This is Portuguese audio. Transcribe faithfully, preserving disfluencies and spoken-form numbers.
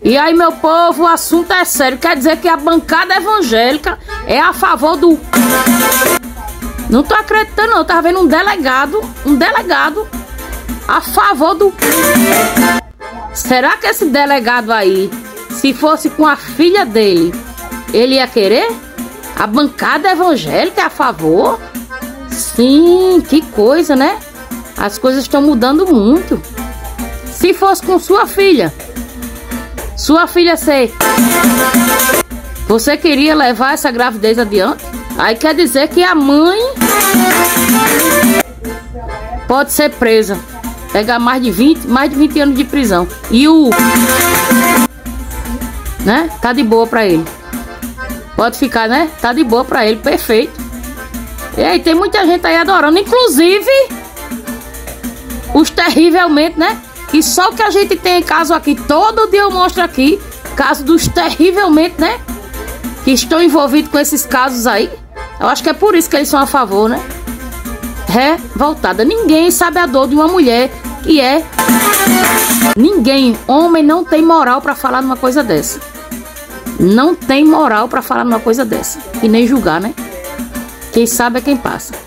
E aí, meu povo, o assunto é sério. Quer dizer que a bancada evangélica é a favor do... Não tô acreditando não, eu tava vendo um delegado, um delegado a favor do... Será que esse delegado aí, se fosse com a filha dele, ele ia querer? A bancada evangélica é a favor? Sim, que coisa, né? As coisas estão mudando muito. Se fosse com sua filha, sua filha ser... Você queria levar essa gravidez adiante? Aí quer dizer que a mãe pode ser presa, pegar mais de vinte, mais de vinte anos de prisão. E o... Né? Tá de boa pra ele. Pode ficar, né? Tá de boa pra ele, perfeito. E aí tem muita gente aí adorando, inclusive os terrivelmente, né? Que só o que a gente tem em caso aqui, todo dia eu mostro aqui, caso dos terrivelmente, né? Que estão envolvidos com esses casos aí. Eu acho que é por isso que eles são a favor, né? Revoltada. Ninguém sabe a dor de uma mulher que é... Ninguém, homem não tem moral pra falar numa coisa dessa. Não tem moral pra falar numa coisa dessa. E nem julgar, né? Quem sabe é quem passa.